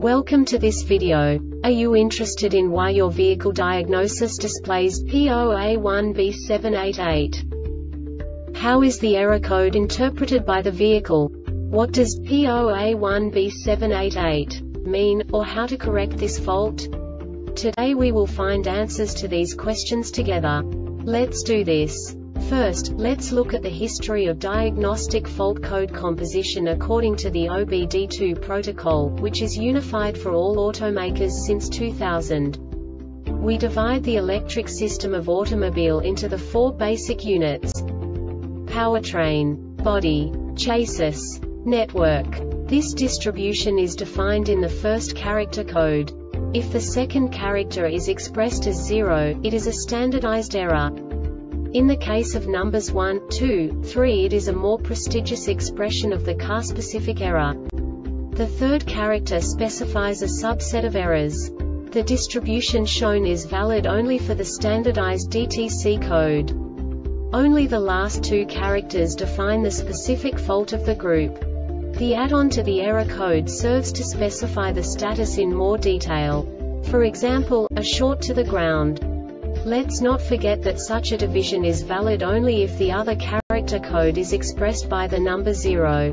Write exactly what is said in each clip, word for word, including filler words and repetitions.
Welcome to this video. Are you interested in why your vehicle diagnosis displays P zero A one B seven eight eight? How is the error code interpreted by the vehicle? What does P zero A one B seven eight eight mean, or how to correct this fault? Today we will find answers to these questions together. Let's do this. First, let's look at the history of diagnostic fault code composition according to the O B D two protocol, which is unified for all automakers since two thousand. We divide the electric system of automobile into the four basic units: powertrain, body, chassis, network. This distribution is defined in the first character code. If the second character is expressed as zero, it is a standardized error. In the case of numbers one, two, three, it is a more prestigious expression of the car-specific error. The third character specifies a subset of errors. The distribution shown is valid only for the standardized D T C code. Only the last two characters define the specific fault of the group. The add-on to the error code serves to specify the status in more detail. For example, a short to the ground. Let's not forget that such a division is valid only if the other character code is expressed by the number zero.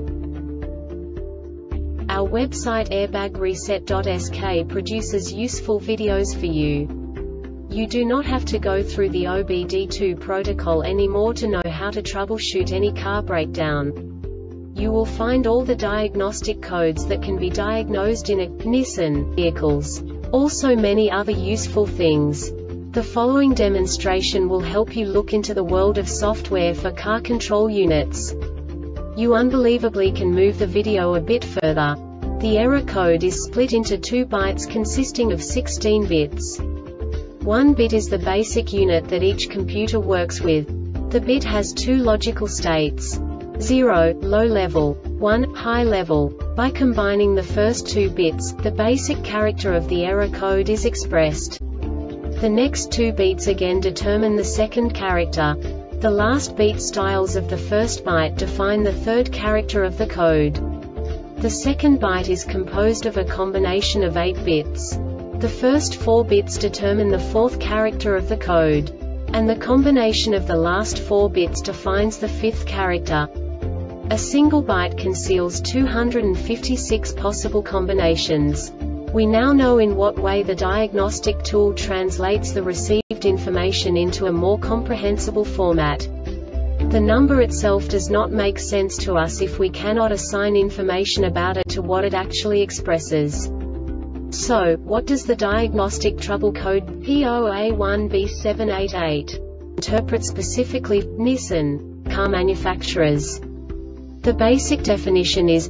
Our website airbag reset dot S K produces useful videos for you. You do not have to go through the O B D two protocol anymore to know how to troubleshoot any car breakdown. You will find all the diagnostic codes that can be diagnosed in a Nissan vehicles. Also many other useful things. The following demonstration will help you look into the world of software for car control units. You unbelievably can move the video a bit further. The error code is split into two bytes consisting of sixteen bits. One bit is the basic unit that each computer works with. The bit has two logical states: zero, low level, one, high level. By combining the first two bits, the basic character of the error code is expressed. The next two beats again determine the second character. The last beat styles of the first byte define the third character of the code. The second byte is composed of a combination of eight bits. The first four bits determine the fourth character of the code. And the combination of the last four bits defines the fifth character. A single byte conceals two hundred fifty-six possible combinations. We now know in what way the diagnostic tool translates the received information into a more comprehensible format. The number itself does not make sense to us if we cannot assign information about it to what it actually expresses. So, what does the diagnostic trouble code P zero A one B seven eight eight interpret specifically for Nissan car manufacturers? The basic definition is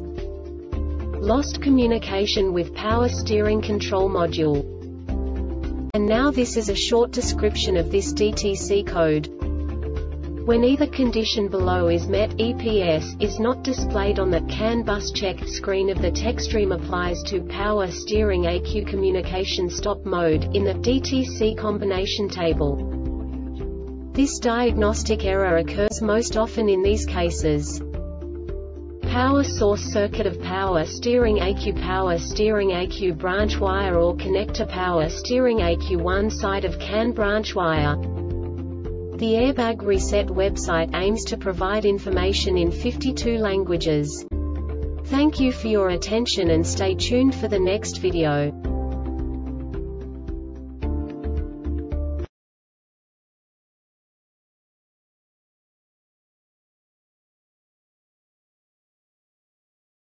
lost communication with power steering control module. And now this is a short description of this D T C code. When either condition below is met, E P S is not displayed on the CAN bus check screen of the TechStream applies to power steering A Q communication stop mode in the D T C combination table. This diagnostic error occurs most often in these cases: power source circuit of power steering A Q, power steering A Q branch wire or connector, power steering A Q one side of CAN branch wire. The Airbag Reset website aims to provide information in fifty-two languages. Thank you for your attention and stay tuned for the next video.